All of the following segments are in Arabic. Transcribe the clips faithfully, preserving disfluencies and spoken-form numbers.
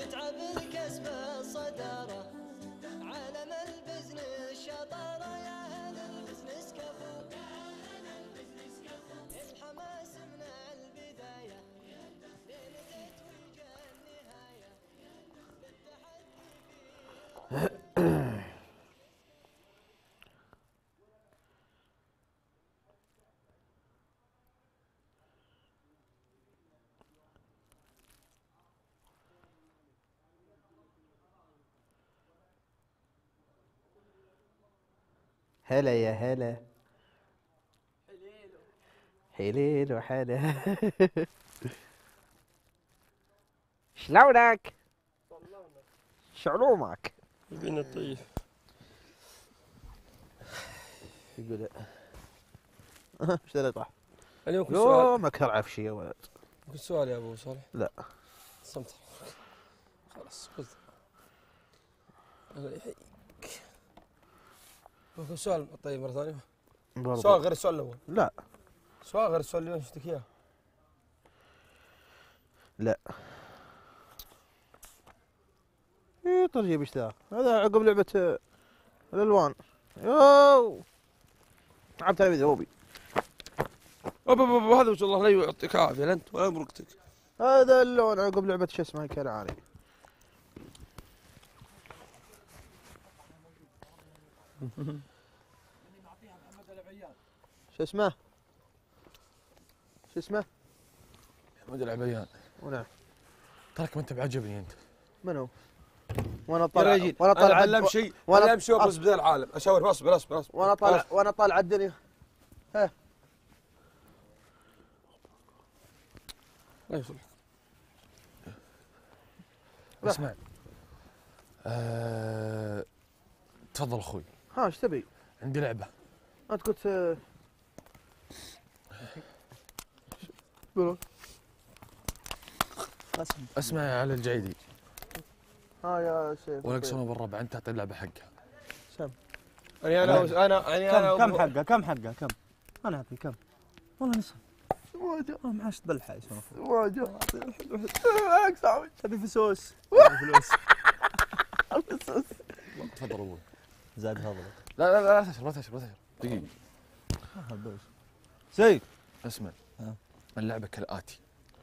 نتعب الكسب الصدارة عالم البزنس شطارة يا أهل البزنس كفو الحماس من البداية لين تتويج النهاية للتحدي فيه هلا يا هلا حليل وحلا شلونك؟ شعلومك؟ يبينا الطيف يقول ايش اللي طاح؟ اليوم كل لا سؤال ما كان عفشي يا ولد. كل سؤال يا ابو صالح. لا صمت خلاص خذ. الله يحييك. كل سؤال طيب مره ثانيه. برضو. سؤال غير السؤال الاول. لا سؤال غير السؤال اللي شفتك اياه. لا ايه ترجيب ايش ذا؟ هذا عقب لعبة الالوان. يوو لعبت انا بذوبي. أوب أوب أوب هذا وش الله لا يعطيك عافيه لا انت ولا مرقتك. هذا اللون عقب لعبة شو اسمها كنعاني. شو اسمه؟ شو اسمه؟ محمد العبيان. ونعم. تراك ما انت بعجبني انت. منو؟ وانا يا طالع رجل وانا طالع انا علم شيء وانا علم شيء وابرز بدل العالم اشاور اصبر اصبر اصبر وانا طالع وانا طالع الدنيا. ها الله يصلحك. اسمع أه... تفضل اخوي. ها ايش تبي؟ عندي لعبه. انت قلت آه، بلو. اسمع يا علي الجعيدي. ها يا سيف. ولك سنه بالربع انت تعطي اللعبه حقها. سم. يعني انا انا يعني انا كم كم حقه كم حقه كم؟ انا اعطي كم؟ والله نصف. واجد والله معاش تبلحه يا شرف. واجد. معك صعب. تبي فسوس. فلوس. تفضل ابوي. زاد فضلك. لا لا لا لا تشرب لا تشرب لا تشرب دقيقه. سيف اسمع اللعبه كالاتي.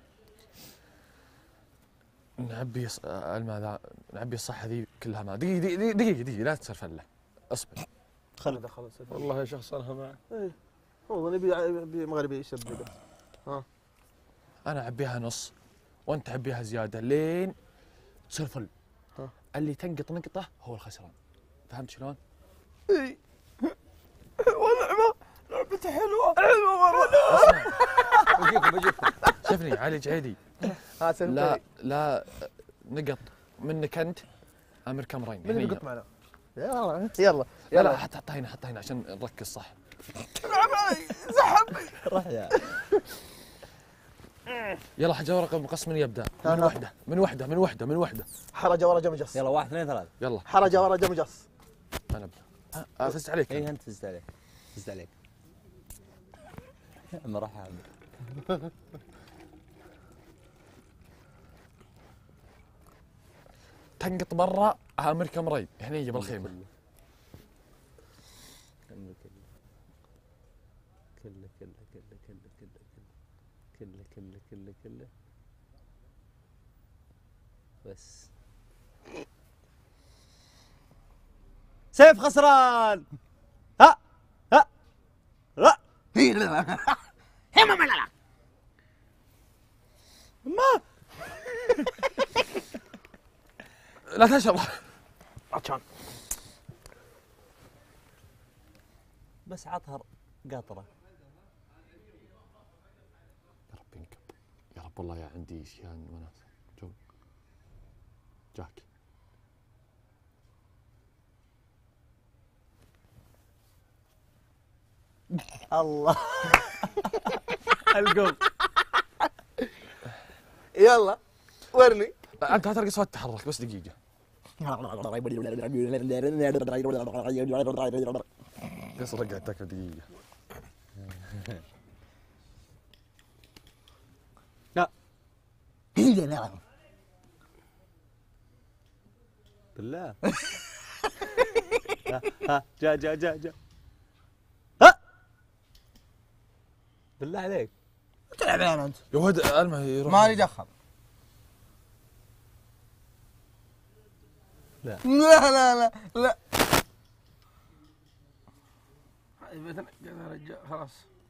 نعبي ص... الماء ذا نعبي الصحة ذي كلها ماء. دقيقة دقيقة دقيقة دقيقة لا تصير فلة. اصبر. خلي دخل السيف. والله يا شخص انا معك. ايه هو نبي نبي مغربي يسبق. ها انا اعبيها نص وانت تعبيها زيادة لين تصير فل. ها اللي تنقط نقطة هو الخسران. فهمت شلون؟ اي والله لعبته حلوة. حلوة مرة. بجيكم بجيكم. شوفني علي جعيدي. لا لا نقط منك انت امر كامرين. من اللي قلت معنا؟ يلا يلا لا لا حط حطها هنا حطها هنا عشان نركز صح. زحمني. روح يا يلا حجر ورقة مقص من يبدا. من وحدة من وحدة من وحدة من وحدة. حرجة ورا جمجص. يلا واحد اثنين ثلاثة. يلا حرجة ورا جمجص. انا ابدا. ها فزت عليك. اي انت فزت عليك. فزت عليك. ما راح اعمل. تنقط برا امر كامرين هنا يجي بالخيمة. كله كله كله كله كله كله كله كله كله بس سيف خسران. ها ها لا هي لا هي ما لا ما لا تشرب. عطشان. بس عطهر قاطرة. يا رب ينكب يا رب والله يا عندي شيان وناس جو جاك. الله القم. يلا ورني. انت لا ترقص ولا تتحرك بس دقيقة. قص رقع تاكل دقيقة. لا بالله. ها ها جا جا جا جا. ها بالله عليك تلعب انا انت. يا ولد المه يروح. مالي دخل. لا. لا لا لا لا. يا رجال خلاص.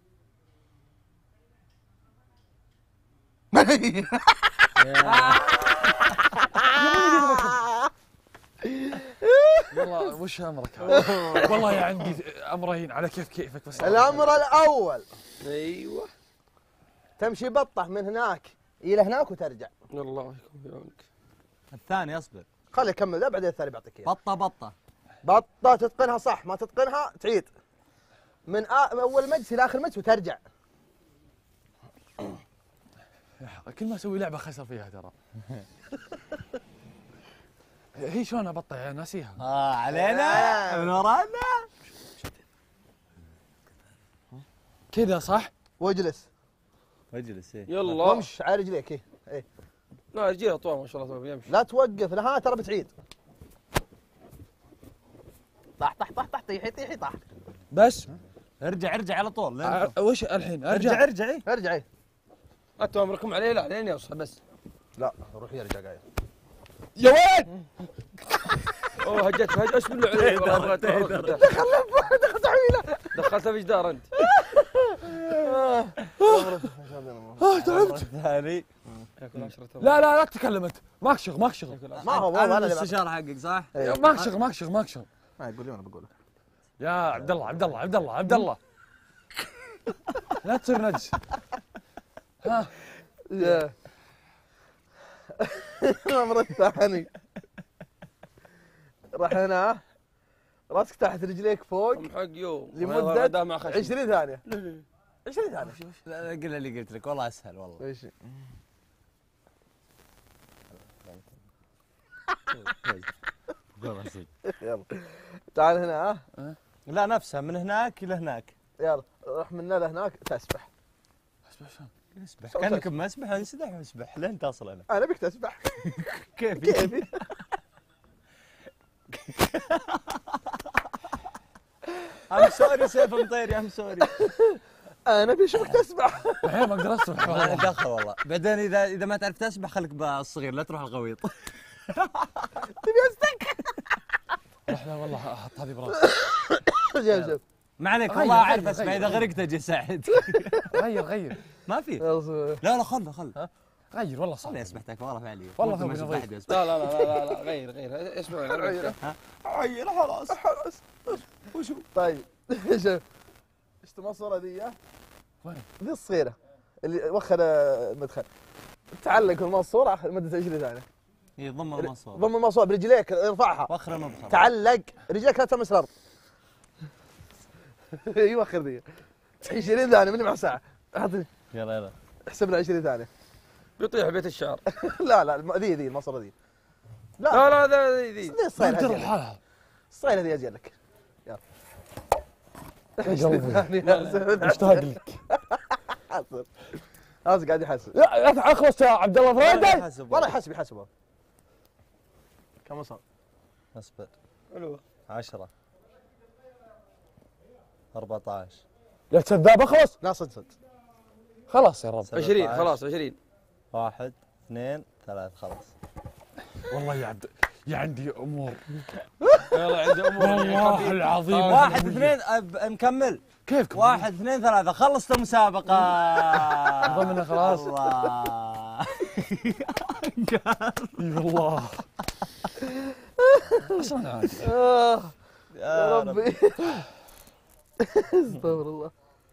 والله وش امرك هذا؟ والله يا عندي امرين على كيف كيفك بس. الامر الاول ايوه تمشي بطه من هناك الى هناك وترجع. الله يكون في عونك. الثاني اصبر. خلي يكمل ذا بعدين الثاني بعطيك اياه. بطه بطه. بطه تتقنها صح، ما تتقنها تعيد. من آ... من اول مجلس الى اخر مجلس وترجع. كل ما اسوي لعبه خسر فيها ترى. هي شلون ابطل يا ناسيها. اه علينا من ورانا. كذا صح؟ واجلس واجلس ايه. يلا وامش على رجليك. ايه ايه لا رجيله طوال ما شاء الله بيمشي. لا توقف لها ترى بتعيد. طح طح طح طح طيحي طيحي طح. بس ارجع ارجع على طول. لين أ- وش الحين ارجع ارجع؟ ارجع ايه. ارجع. ايه انتم امركم عليه لا لين يوصل بس. لا روح يرجع قاعد. يا ولد اوه هجت هج ايش بالله عليك والله دخلت دخلت عميله. دخلتها في جدار انت. آه تعبت. الثاني. ياكل عشرة لا لا لا تتكلم انت. ماك شغل ماك شغل. ما هو انا انا اللي الاستشاره حقك صح؟ إيه. ماك شغل ماك شغل ماك شغل. ما يقول لي انا بقول لك. يا عبد الله عبد الله عبد الله عبد الله لا تصير نجس. ها يا الامر الثاني راح هنا راسك تحت رجليك فوق حق يوم لمدة مع خشم. عشرين ثانية. عشرين ثانية. لا لا قل اللي قلت لك والله اسهل والله. ايش؟ يلا تعال هنا ها. لا نفسها من هناك الى هناك. يلا روح من هنا لهناك تسبح. اسبح سوي كانك سوي. مسبح انسدح واسبح لين تصل هنا. انا بك تسبح. كيف كيفي. ام سوري سيف مطير ام سوري. انا بشوفك تسبح. الحين ما اقدر اسبح ما والله. دخل والله. بعدين اذا اذا ما تعرف تسبح خليك بالصغير لا تروح الغويط. تبي استك. لا لا والله احط هذه براسي. شوف شوف. ما عليك غير- والله اعرف غير- اسبح غير. اذا غرقت اجي اساعد. غير غير ما في. يلا لا لا خله خله. غير والله صح. خله اسبحتك والله فعلي. والله ما ثوبي شفت نظيف. أحد يسبح. لا لا لا لا لا غير غير اسمع عينه. عيل خلاص. خلاص. وشو؟ طيب شوف ايش تبغى الصورة ذي؟ وين؟ ذي الصغيرة اللي وخر المدخل. تعلق الماسورة لمدة عشرين ثانية. اي ضم المصور. ضم الماسورة برجليك ارفعها. وخر المبخر. تعلق رجلك لا تلمس الارض. يوخر ذي عشرين ثانية من مع ساعة. اعطني يلا يلا. احسب لنا عشرين ثانية. بيطيح بيت الشعر. لا لا الم- ذي ذي الماسورة ذي. لا لا لا ذا ذي ذي ذي الصغيرة ما تدري هذي. لحالها. الصغيرة ذي اجي لك. يلا. يا عشرين قلبي ثانية. مشتاق لك. حاسب. هذا قاعد يحسب. لا لا اخلص يا عبد الله فريدي. والله يحسب يحسب. كم وصل؟ اصبر. حلوة. عشرة. أربعة عشر. يا كذاب اخلص. لا صدق صدق. خلاص يا رب. عشرين سبعة خلاص عشرين. واحد اثنين ثلاث خلاص. والله يا عبد يا عندي امور. يلا عندي امور. والله العظيم. واحد اثنين أب- مكمل. كيف واحد اثنين ثلاثة خلصت المسابقة. ضمننا خلاص. الله. اي والله. اصلا عادي. آه يا يا رب. ربي. استغفر الله.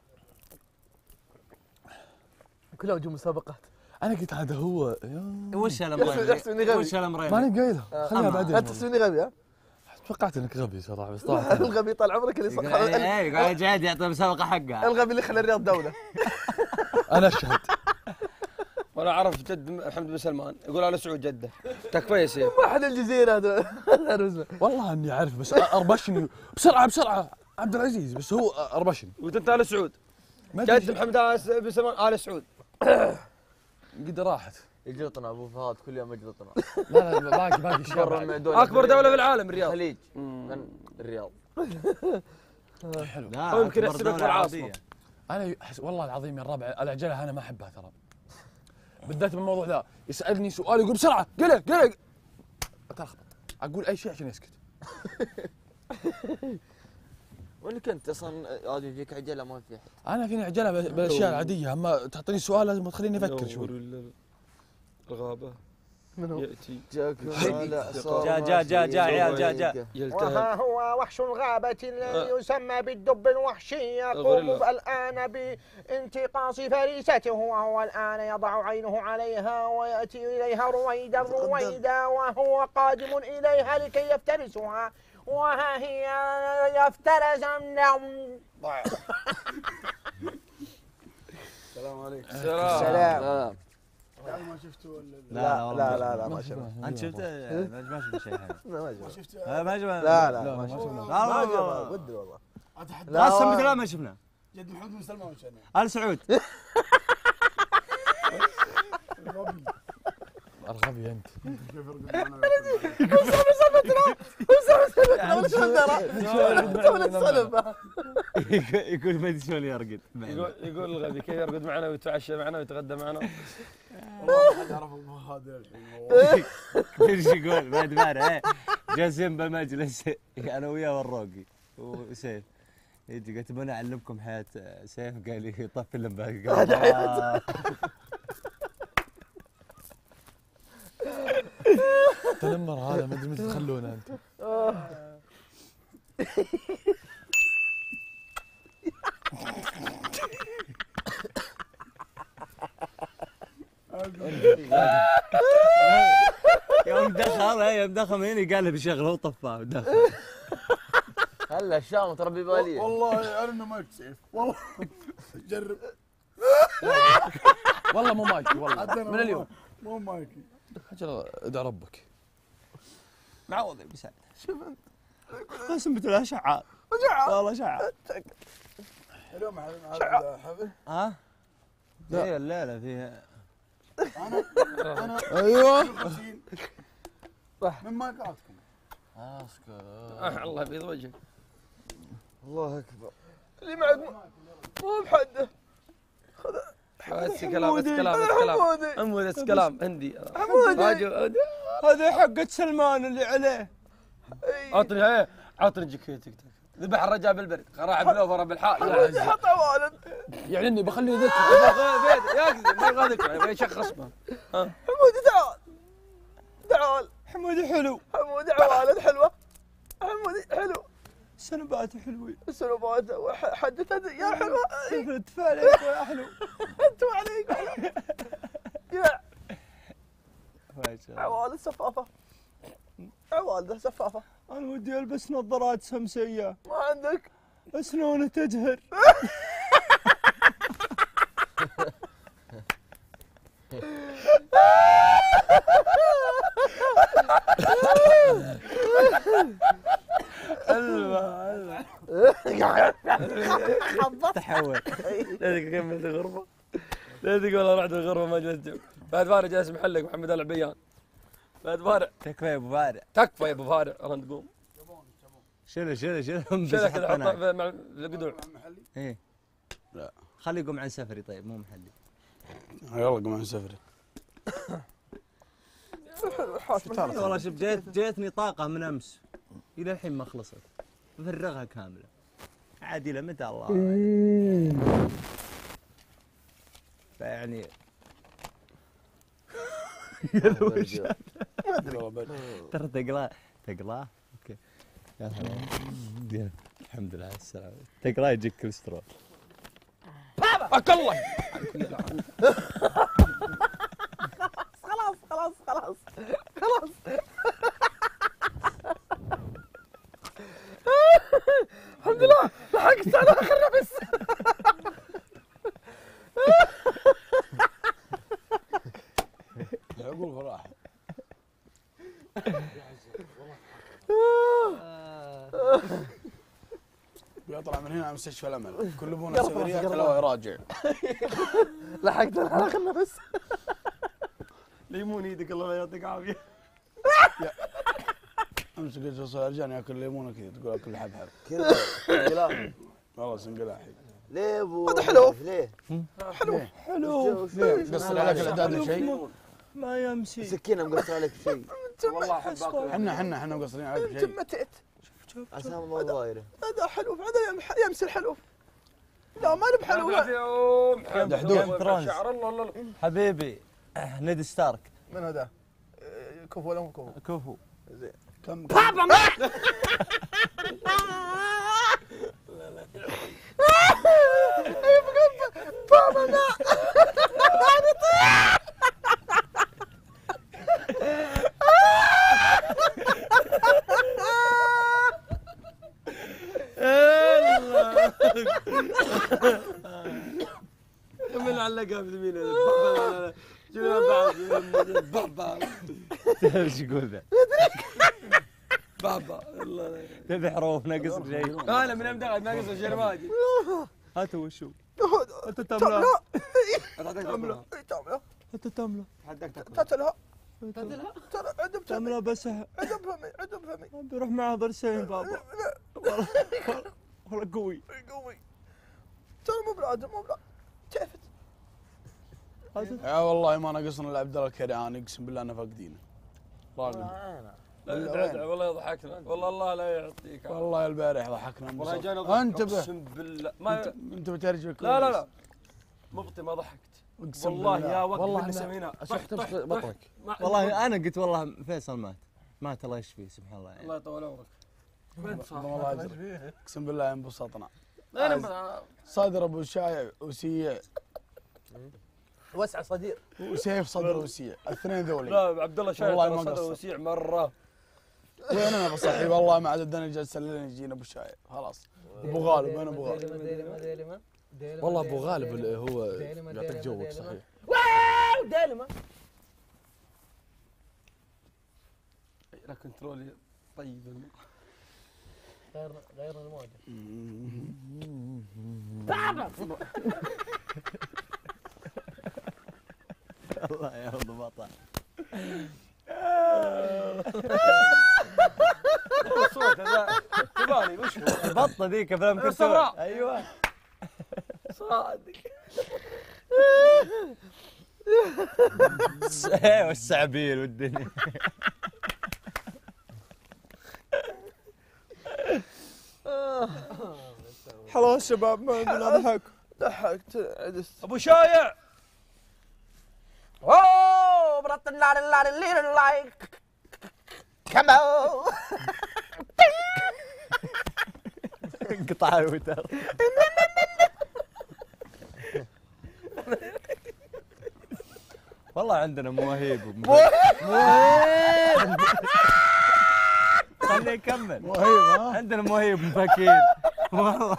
كلها وجوه مسابقات. انا قلت هذا هو. يا- وش يحسب- الامرين؟ يحسب إني غبي. وش الامرين؟ ماني قايلها خليها أما. بعدين. لا تحسبني غبي ها؟ توقعت انك غبي صراحه بس طلعت. الغبي طال عمرك اللي صح. ايه قاعد جاهد يعطي المسابقة حقها. الغبي اللي خلى الرياض دولة. انا اشهد. وانا اعرف جد محمد بن سلمان يقول انا سعود جده. تكفى يا سيف. واحد الجزيرة هذا. والله اني عارف بس اربشني بسرعه بسرعه عبد العزيز بس هو اربشني. قلت انت ال سعود. ما أدري جد محمد بن سلمان ال سعود. قد راحت. يجلطنا ابو فهد كل يوم يجلطنا. لا لا باقي باقي اشياء بعد. اكبر دوله في العالم الرياض. الخليج. من الرياض. حلو. لا هو يمكن أكبر يحسبك دولة بالعاصمة. عربية. انا أحس والله العظيم يا الربع العجله انا ما احبها ترى. بالذات بالموضوع ذا يسالني سؤال يقول بسرعه قلق قلق اتلخبط اقول اي شيء عشان يسكت. وانك انت اصلا هذه فيك عجله ما في احد. انا فيني عجله بالاشياء العاديه اما تعطيني سؤال لازم تخليني افكر شوي. الغابه ياتي جاكم جا جا جا جا عيال جا جا. يلتهب. وها هو وحش الغابة الذي يسمى بالدب الوحشي يقوم الغوريلا. الآن بانتقاص فريسته وهو الآن يضع عينه عليها ويأتي إليها رويدا رويدا وهو قادم إليها لكي يفترسها وها هي يفترس السلام عليكم. سلام. ما شفتوا ولا لا لا لا لا ما شفنا. انت شفته؟ ما ما شفنا شيء احنا. ما شفت ما شفنا. لا لا ما شفنا. لا ما والله. شفنا ودي والله. اتحدى لا. قسم بالله ما شفنا. جد محمد بن سلمان وش انا ال سعود. غبي ارغبي انت. كيف يرقد معنا يقول ما ادري شلون يرقد. يقول يقول الغبي كيف يرقد معنا ويتعشى معنا ويتغدى معنا. والله ما حد يعرف ابو هذا الحين ايش يقول بعد مره جالسين بالمجلس انا وياه والروقي وسيف يجي قلت بنا اعلمكم حياه سيف قال لي طفي اللمبه قال تنمر هذا ما ادري متى تخلونه انت. يوم دخل يوم دخل هنا قال له بشغله وطفاه ودخل. هلا الشام تربي باليه. والله انا ما سيف والله جرب والله مو مايكي والله حتى أنا من اليوم. مو مايكي اجل ادع ربك. معوض بسعد. شوف انت قسم بالله شعال. شعال والله شعال. اليوم هذا حفل ها؟ لا الليله فيها انا انا ايوه خمسين من مايكاتكم اسكت. آه الله يبيض وجهك. الله اكبر. اللي معك مو بحده. بس كلام بس كلام بس كلام. حمود بس كلام عندي. حمودي. هذا حقة سلمان اللي عليه. عطني هي عطني جاكيتك. ذبح الرجال بالبرد قرع بلوفره بالحال. حمودي حط والد. يعني اني بخليه يذكر. يكذب ما يبغى ذكر يبغى يشخص به. حمودي تعال تعال. حمودي حلو. حمودي عوالد حلوة. حمودي حلو. سنباته حلوين. السنوبات حدثت يا حلوة. انت عليك يا حلو. انت وعليك يا ما شاء الله. عوالد سفافة. عوالده سفافة. انا ودي البس نظارات شمسيه. ما عندك. اسنونه تجهر. تحول. لا كملت الغرفة. لا تقول والله رحت الغرفة ما جلست جو. بعد فارع جالس محلك محمد العبيان. بعد فارع تكفى يا ابو فارع. تكفى يا ابو فارع الله تقوم. شيله شيله شيله شيله كذا حطه مع القدوع. ايه لا خليه يقوم عن سفري طيب مو محلي. يلا قوم عن سفري والله شوف جيت جيتني طاقه من امس الى الحين ما خلصت بفرغها كامله عادي الى متى الله فيعني ترى تقراه تقراه اوكي يا هلا الحمد لله على السلامه تقراه يجيك كوليسترول اك الله. خلاص خلاص خلاص خلاص. الحمد لله لحقت على اخر نفس. يقول فراح بيطلع من هنا على مستشفى الامل كل ابونا سفريات لا يراجع. لحقت على اخر نفس. ليمون ايدك الله يعطيك عافيه. امسك الجلسه يا رجال ياكل ليمونه كذا تقول اكل حبحب كذا انقلاب. والله سنقلاحي. ليه ابو هذا حلو. ليه؟ حلو حلو قصر عليك الاعداد شيء. ما يمشي. سكينه مقصر عليك شيء. والله احب اكل. احنا احنا احنا مقصرين عليك انت شيء. متيت. عسى الله ضايره. هذا حلو هذا يم- يمس الحلو. لا ما نب حلو. يوم دحدوح. شعر الله الله. حبيبي آه، نيد ستارك. من هذا؟ آه، كفو ولا مو كفو؟ كفو. كم بابا ما بابا ما من علقها بيمين هذا. شنو بعد بابا ايش يقول ذا؟ بابا الله. تبي حروف ناقص شيء. انا من امدغ ناقص الشرماجي. هات وشو؟ انت تملا تملا. تملا تملا انت تملا. تتلها تدلها ترى عدم فمي تملا بس عدم فمي عدم فمي بيروح معه ضرسين بابا. والله والله قوي. قوي ترى مو بالعادة مو بالعادة تعفت. يا والله ما نقصنا الا عبد الله الكرعاني اقسم بالله انه فاقدينه. راقد. لا ادعي ادعي والله يضحكنا والله الله لا يعطيك. والله البارح ضحكنا والله انبسط. جانا انتبه اقسم بالله ما انت انت بترجع لا لا لا مبطي ما ضحكت اقسم والله بالله. يا وقت والله اللي أنا سميناه أشوف طح طح بطنك. طح. والله انا قلت والله فيصل مات. مات الله يشفيه سبحان الله يعني. الله يطول عمرك. وين صار؟ والله أجرك. اقسم بالله انبسطنا. انا ما- صدر ابو شايع وسيع وسع صدير وسيف صدر وسيع الاثنين ذولي. لا عبد الله شايف والله ترى ما صدره قصر. وسيع مره. وين انا بصحي والله ما عاد اداني جلسه لين يجينا ابو شايع خلاص. ابو غالب وين ابو غالب؟ والله ابو غالب اللي هو يعطيك جوك صحيح. دالما لا كنترولي طيب. غير غير الموجة الله يا ضباطه. الصوت هذا تبالي وش هو؟ البطه ذيك افلام كرتون. الصفراء. ايوه. صادق. ايوه والسعبيل والدنيا. خلاص شباب ما عندنا ضحك ضحكت عدست ابو شايع اوه برط النار النار الليل اللايك كمو انقطع الوتر. والله عندنا مواهيب مواهيب. خليه يكمل. مهيب ها؟ عندنا مواهيب مفاكين والله.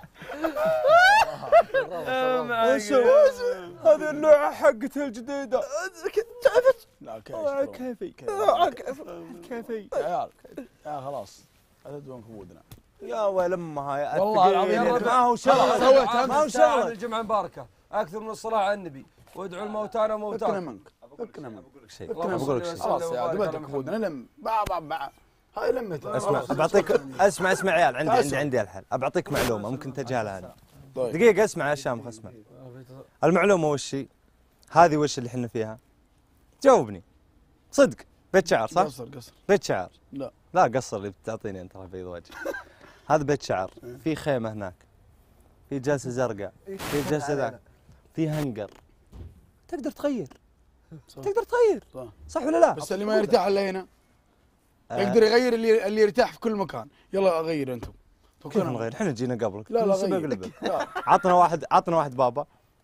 هذه اللوعة حقته الجديدة تعرفت؟ لا كيف كيفي كيفي يا عيال يا خلاص لا تدون كبودنا. يا ولد امها يا والله العظيم الثقيل. يا ما هو شغل. سويت ما هو ساعة شغل. الجمعة المباركة أكثر من الصلاة على النبي وادعوا الموتانا فكنا موتانا. منك فكنا منك شيء اللهم بقول لك صل شيء. وسلم خلاص يا عاد وبارك بدك على كبودنا لم با با با هاي لمتها اسمع بعطيك اسمع اسمع عيال عندي عندي عندي الحل. بعطيك معلومه ممكن تجهلها انت. طيب دقيقه اسمع يا شامخ اسمع. المعلومه وش هي؟ هذه وش اللي احنا فيها؟ جاوبني صدق. بيت شعر صح؟ قصر قصر بيت شعر. لا لا قصر اللي بتعطيني انت بيض وجه. هذا بيت شعر في خيمه هناك في جلسه زرقاء في جلسه ذاك في هنجر. تقدر تغير صح. تقدر تغير صح. صح ولا لا؟ بس اللي ما يرتاح الا هنا آه، يقدر يغير اللي اللي يرتاح في كل مكان. يلا غير انتم. كيف نغير؟ احنا جينا قبلك. لا لا سبب غير لبب. لا عطنا واحد عطنا واحد بابا.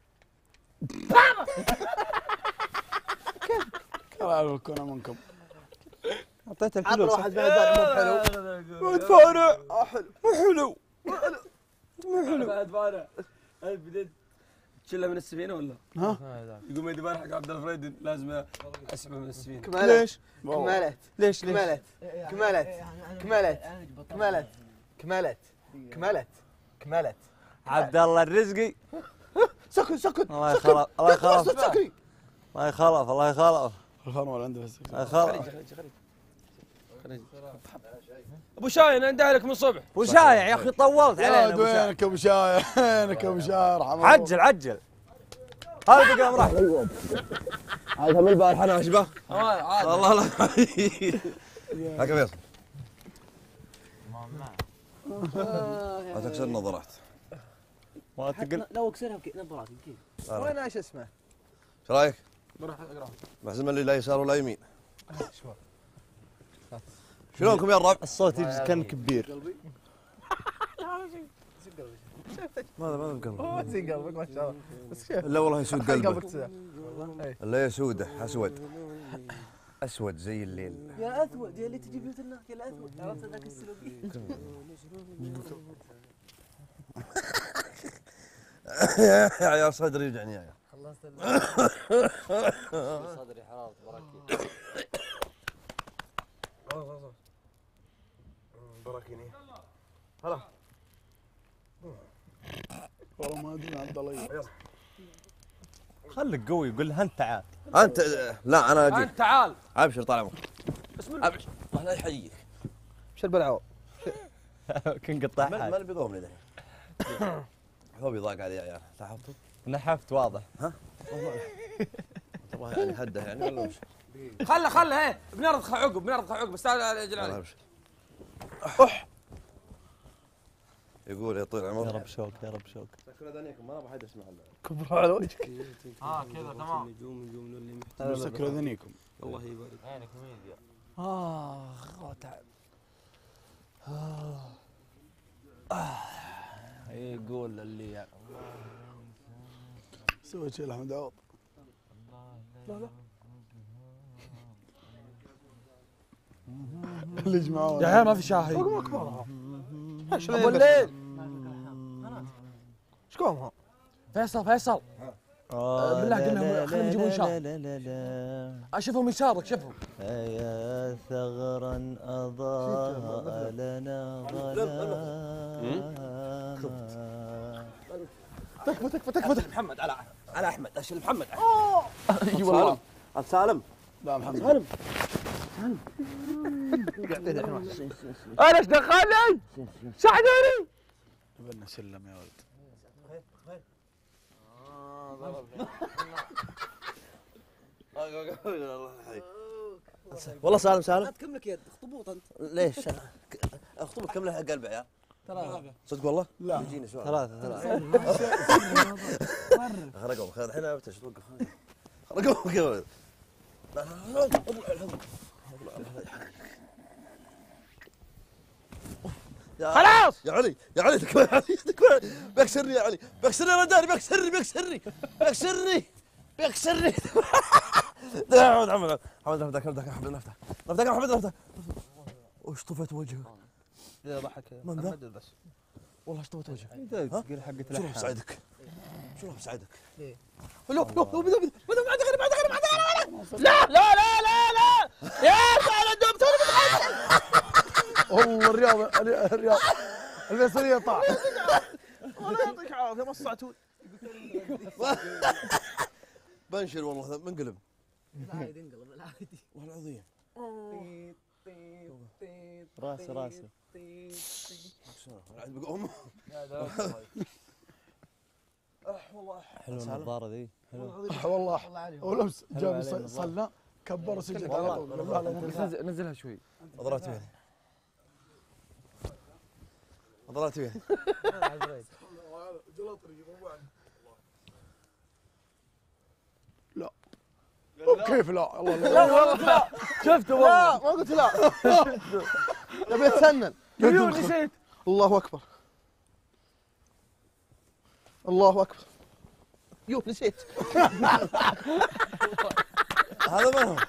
الله يعافيكم منكم. اعطيت عطنا الفلوس. واحد بعد مو حلو مدفارع حلو مو حلو. مو حلو. بعد فارع. هل بديت تشيله من السفينة ولا؟ ها يقوم يدي بارح حق عبد الفريد لازم اسحبه من السفينة. كملت ليش؟ كملت ليش ليش؟ كملت كملت كملت كملت كملت كملت كملت عبد الله الرزقي. سكن سكن الله يخلف الله يخلف سكري الله يخلف الله يخلف. الخرمول عنده بس خلاص ابو شاين انده لك من الصبح. وشايع يا اخي طولت علينا أبو شايع. وينك ابو شايع وينك ابو شايع رحمه الله عجل عجل هذا بقى راح هذا من البارحة انا اشبه عادي والله لا هاك فيصل لا تكسر نظرات ما تقل لو كسرها نظرات كيف؟ وين ايش اسمه؟ ايش رايك؟ محزم اللي لا يسار ولا يمين شلونكم يا الربع؟ الصوت يجي كان كبير ماذا ماذا بقلبك؟ ما زين قلبك ما شاء الله بس شوف لا والله يسود قلبه قلبك تسع. لا يسوده اسود اسود زي الليل يا اسود يا اللي تجي بيوت الناس يا الاسود عرفت ذاك السلوكي يا عيال صدري يوجعني يا عيال خلصت صدري حرارة براكين براكيني والله ما ادري عبد الله خليك قوي قول له انت تعال انت لا انا اجيك انت تعال. ابشر طال عمرك بسم الله. ابشر الله يحييك شو البلعوب؟ كن قطع ما حاجة ما بيضوم لي الحين ثوبي ضاق علي يا عيال لاحظتوا؟ نحفت واضح والله يعني هده يعني ولا وش؟ خله خله ايه بنرضخ عقب بنرضخ عقب بس تعال اجل الله عليك. يبشر اح يقول يطول يا عمرك رب شوك يا رب شوك سكروا اذانيكم ما ابغى حد يسمع كبروا على وجهك اه كذا تمام. نجوم نجوم اللي محتاج سكروا اذنيكم الله يبارك عينك ميديا. اخ تعب. يقول اللي يعني سوي شيء احمد عوض اللي جمعوه يا عيال ما في شاهي. ابو الليل شكون فيصل فيصل آه بالله لا قلنا لا خلينا نجيبون لا شاي. لا لا لا لا اشوفهم يسارك شوفهم. يا ثغرا أضاء لنا ظلاما تكفى تكفى تكفى محمد على على احمد اشيل محمد اي والله عبد سالم لا محمد سالم انا ايش دخلني؟ ساعدوني. بدنا سلم يا ولد والله سالم سالم تكمل لك يد اخطبوط انت ليش اخطبك كم له قلب يا ثلاثة صدق والله لا يجيني سؤال ثلاثة ثلاثة خرقوا خذ الحين ابتش توقف خرقوا يا ولد لا لا لا خلاص. يا علي يا علي تكفى يا علي تكفى بيكسرني يا علي بيكسرني يا رجال بيكسرني بيكسرني بيكسرني بيكسرني حمد حمد حمد نفتح نفتح حمد نفتح نفتح حمد نفتح وش طفيت وجهك اذا ضحك من ذا؟ محمد بس والله ايش طفيت وجهك انت تقول حقة شو راح الأحلام بساعدك شو راح بساعدك ليه؟ لا لا لا بدا بدا بدا ما دخل ما دخل ما دخل لا لا لا لا لا يا سعد الدكتور. والله الرياض الرياض الفيصليه طاح الله يعطيك عافيه ما صعتون بنشر والله منقلب العادي انقلب العادي والله العظيم راسه راسه العيد بقوم حلوة النظارة ذي حلوة والله ولبس جاب صلى كبر سجد على طول لا لا مو كذا. نزل- نزلها شوي. اضرات وين اضرات وين لا كيف لا الله لا الله ما قلت لا شفته لا والله. ما قلت لا تبي اتسنن يو نسيت الله اكبر الله اكبر يو نسيت هذا من هو؟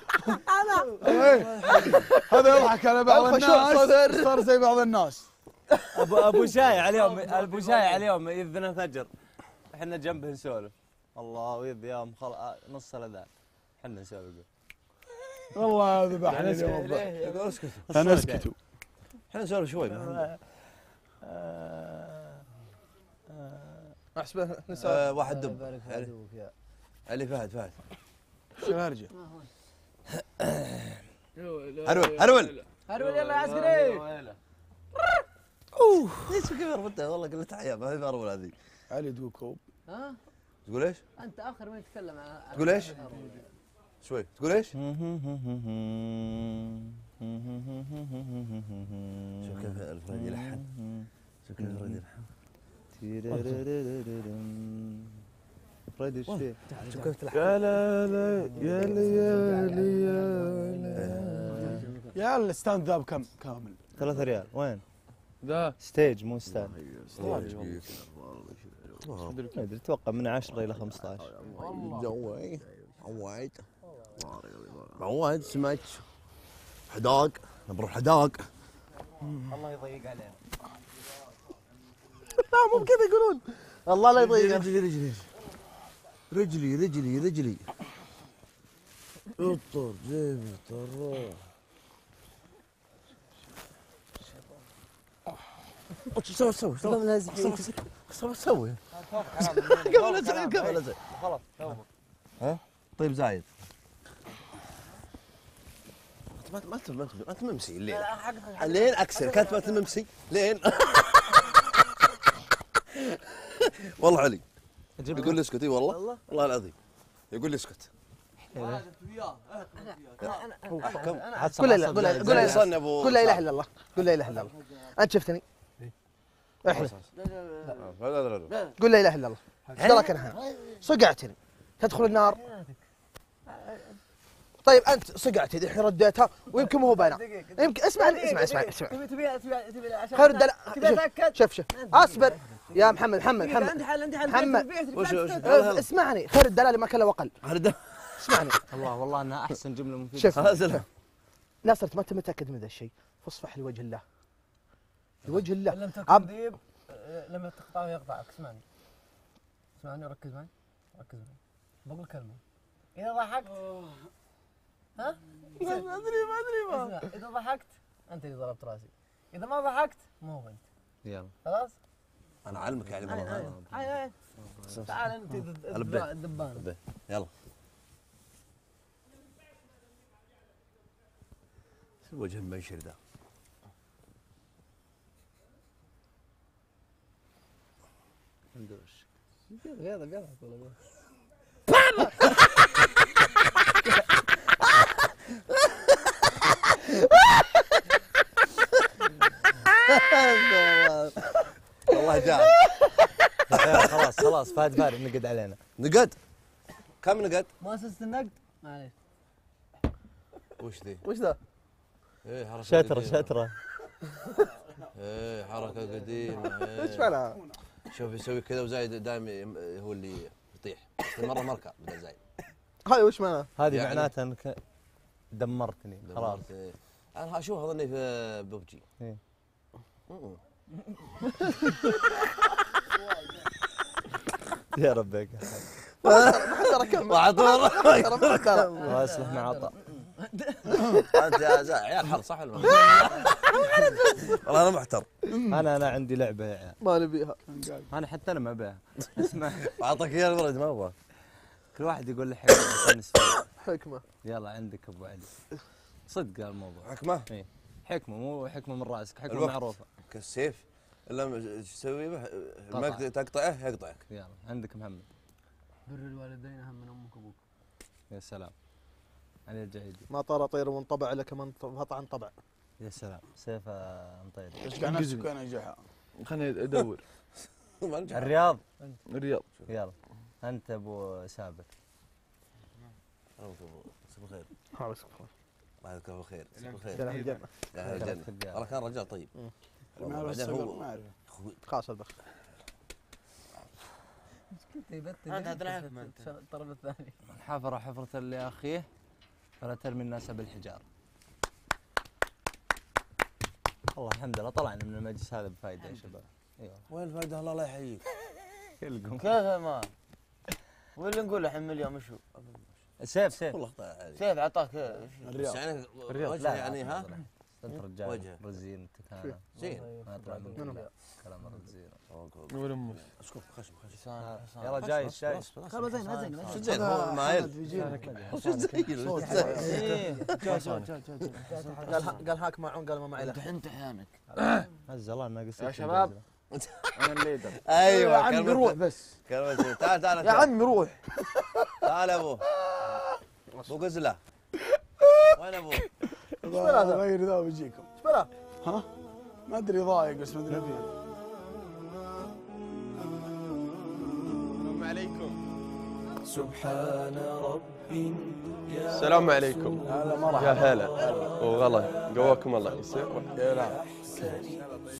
هذا يضحك على بعض الخشوع الناس صدر. صار زي بعض الناس ابو ابو شايع اليوم ابو شايع اليوم يذن فجر احنا جنبه نسولف الله ويذ يوم خل... نص الاذان احنا نسولف والله ذبحني اليوم يقول اسكتوا انا اسكتوا احنا نسولف شوي احسبه آه، واحد دب علي علي فهد فهد شو هرجه هرول هرول هرول يلا يا عسكري. اوه ليش كبر متى والله قلت حياه ما هي هرول هذه. علي دوكوب. ها تقول ايش؟ انت اخر من يتكلم عن تقول ايش؟ شوي تقول ايش؟ شوف كيف الفريد يلحن. شوف كيف الفريد يلحن. فريد ايش فيه؟ شوف كيف تلحن. يا لا لا يا ليالي يا لا يا الستاند اب كم كامل. ثلاثة ريال وين؟ ذا ستيج مو ستاند. والله ما ادري اتوقع من عشرة الى خمسة عشر. جوي عوايد عوايد سمك حداق نبر حداق. الله يضيق علينا. لا مو كذا يقولون الله لا يضيق. رجلي رجلي رجلي رجلي رجلي اطر جيبي طراح. وش سوي سوي سوي سوي سوي قبل ازعل قبل ازعل خلاص ها طيب زايد ما ما انت ما انت ممسي لين لين اكسر كانت ما انت ممسي لين والله علي يقول لي اسكت اي والله والله العظيم يقول لي اسكت. احكم قول لا قول لا قول لا صني ابو قول لا اله الا الله قول لا اله الا الله. انت شفتني احلف قول لا اله الا الله. ايش دراك انا صقعتني تدخل النار. طيب انت صقعتني الحين رديتها ويمكن مو باينه يمكن اسمعني اسمع اسمع اسمع تبي تبي تبي تبي عشان خير الدلع تبي اتاكد. شوف شوف اصبر يا محمد محمد محمد عندي حل عندي حل محمد. وش وش أه، اسمعني خير الدلال ما كان له اقل. اسمعني الله والله انها احسن جمله مفيده. شوف هذا ناصر ما انت متاكد من ذا الشيء فاصفح لوجه الله لوجه الله. لم تكن عب- ذيب آه، لما تقطعه يقطعك. اسمعني اسمعني وركز معي ركز معي بقول كلمه اذا ضحكت ها ما ادري ما ادري ما اسمع، اذا ضحكت انت اللي ضربت راسي اذا ما ضحكت مو هو انت يلا خلاص. انا اعلمك يعني هاي هاي هاي هاي تعال انت البيت. الدبان يلا شو وجه المنشر ذا؟ بيضة بيضة والله. والله جاء خلاص خلاص فهد بارد نقد علينا. نقد كم نقد؟ مؤسسة النقد معليش. وش ذي؟ وش ذا؟ ايه حركة شترة قديمة. شترة. ايه حركة قديمة ايش ايه. معناها؟ شوف يسوي كذا وزايد دائما هو اللي يطيح بس مرة مركب بدل زايد. هاي وش معناها؟ هذه يعني- معناتها انك دمرتني خلاص. دمرت، إيه. انا اشوف اظني في ببجي. إيه. مم. يا ربك ترى كم وعد والله واصلح مع عطاء. انت يا زا- عيال حر صح ولا ما؟ والله انا محتر. انا انا عندي لعبه يا عيال. ما نبيها. انا حتى انا ما ابيها. اسمع اعطاك اياها الورد ما ابغى. كل واحد يقول لي حكمه عشان نستفيد. حكمه. يلا عندك ابو علي. صدق الموضوع. حكمه ايه حكمه مو حكمه من راسك حكمه الوقت. معروفه. كالسيف الا م- ايش تسوي به؟ قطع. ما تقطعه يقطعك. يلا عندك محمد. بر الوالدين اهم من امك وابوك. يا سلام علي الجعيدي. ما طار طير وانطبع لك من فطع انطبع. يا سلام سيف آه، مطير. ايش قاعد نفسك وانا نجحها. خليني ادور. ما نجح. الرياض. الرياض. يلا انت ابو سابق. صباح الخير. ها بس كفو. الله يذكره بالخير. صباح يا الخير. أهل الجنة. يا اهل الجنه. والله كان رجال طيب. والله ما بعدين هو ما اعرف. خلاص البخ. انت هتلعب الطرف الثاني. من حفر حفرة لأخيه فلا ترمي الناس بالحجار. والله الحمد لله طلعنا من المجلس هذا بفائدة يا شباب. ايوه وين الفائده الله لا يحييك. كلكم. كيف ما واللي نقول الحين مليون وشو سيف سيف. والله اخطاء علي. سيف عطاك بس يعني الرياض. وجهه يعني ها انت رجال وجهك. رزين انت كان زين. ما يطلع منك لا كلام رزين. قول امك. اسكت خشم خشم. يلا جاي جاي. خلاص زين زين شو زين هو مايل. شو زين؟ قال قال هاك معون قال ما معي له. انت احيانك عز الله ناقص. يا شباب انا الليدر. ايوه يا عمي روح بس كلمة زين. تعال تعال يا عمي روح تعال يا ابو ابو قزله. وين ابو؟ غير ذا بيجيكم ايش بلا؟ ها ما ادري ضايق بس ما ادري فيه. السلام عليكم. هلا مرحبا. يا هلا وغلا قواكم الله يسر. يا لا